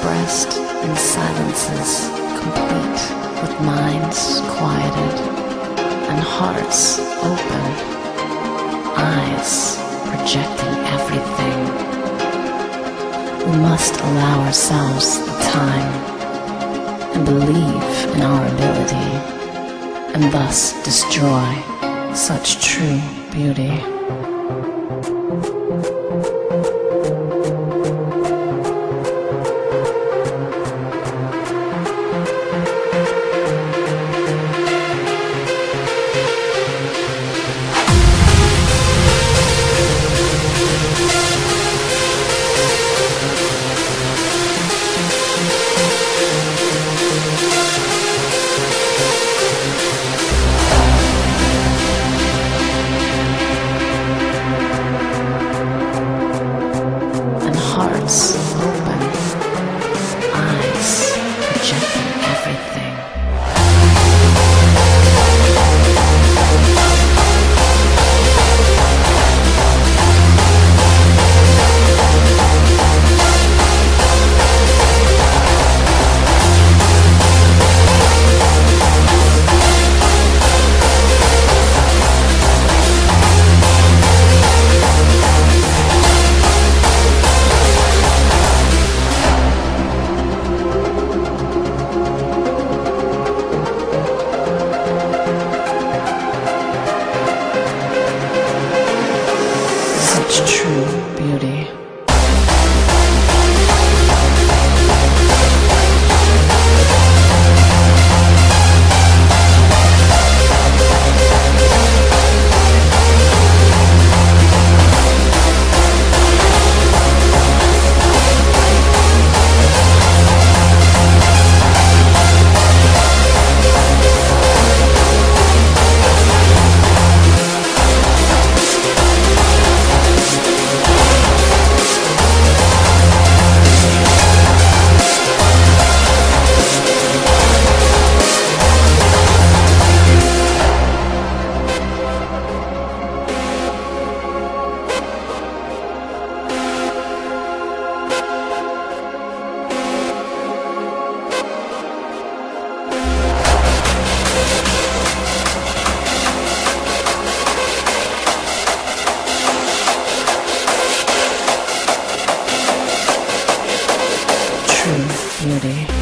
expressed in silences complete, with minds quieted and hearts open, eyes projecting everything. We must allow ourselves the time and believe in our ability, and thus destroy such true beauty. Hearts open, eyes projecting everything. True beauty. Beauty.